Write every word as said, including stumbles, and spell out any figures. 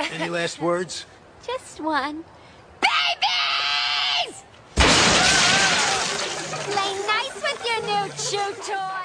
Any last words? Just one. Babies! Play nice with your new chew toy!